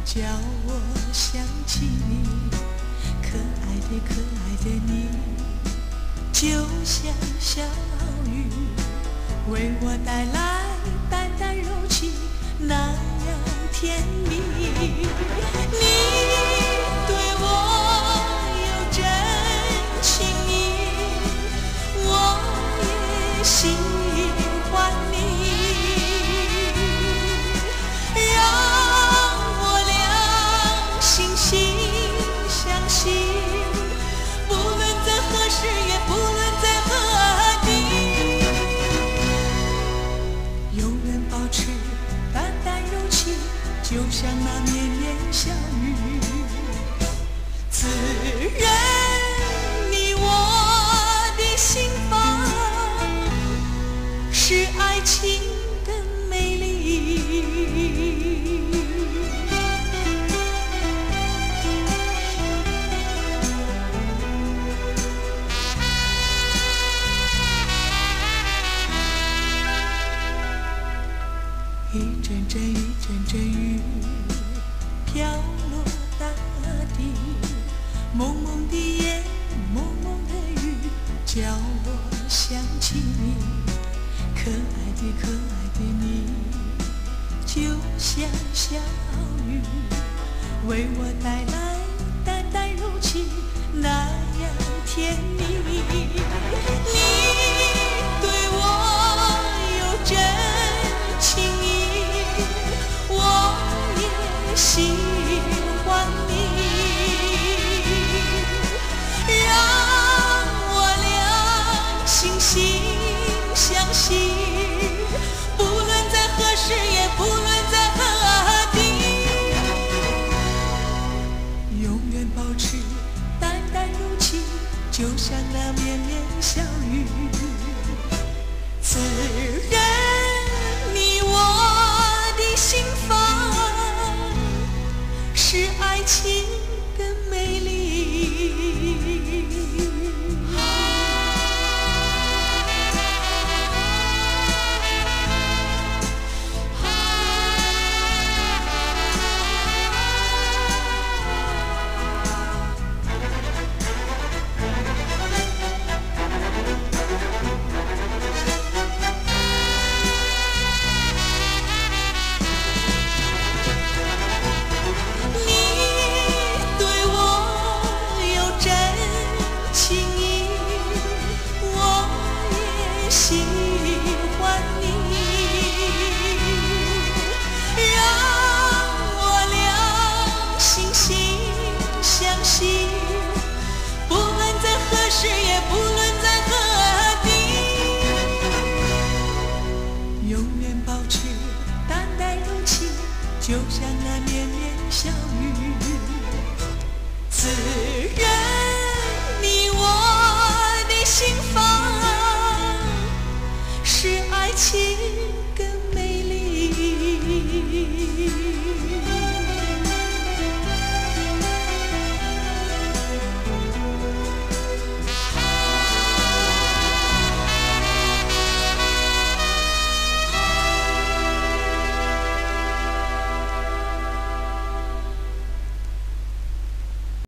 叫我想起你，可爱的可爱的你，就像小雨，为我带来淡淡柔情，那样甜蜜。你对我有真情意，我也喜欢你。就像那绵绵小雨，滋润你我的心房，是爱情的美丽。一阵阵一阵阵雨飘落大地，蒙蒙的夜，蒙蒙的雨，叫我想起你，可爱的可爱的你，就像小雨，为我带来淡淡柔情，那样甜蜜。你对我有真情意，我也喜欢你，让我俩惺惺相惜，不论在何时，也不论在何地，永远保持淡淡柔情，就像那绵绵小雨，滋润你我的心房，是爱情的美丽。喜欢你，让我俩惺惺相惜，不论在何时，也不论在何地，永远保持淡淡柔情，就像那绵绵小雨，滋润你我的心。